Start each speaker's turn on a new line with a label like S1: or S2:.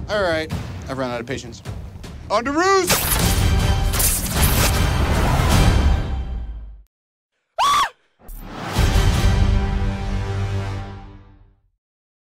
S1: All right, I've run out of patience. On to Ruse!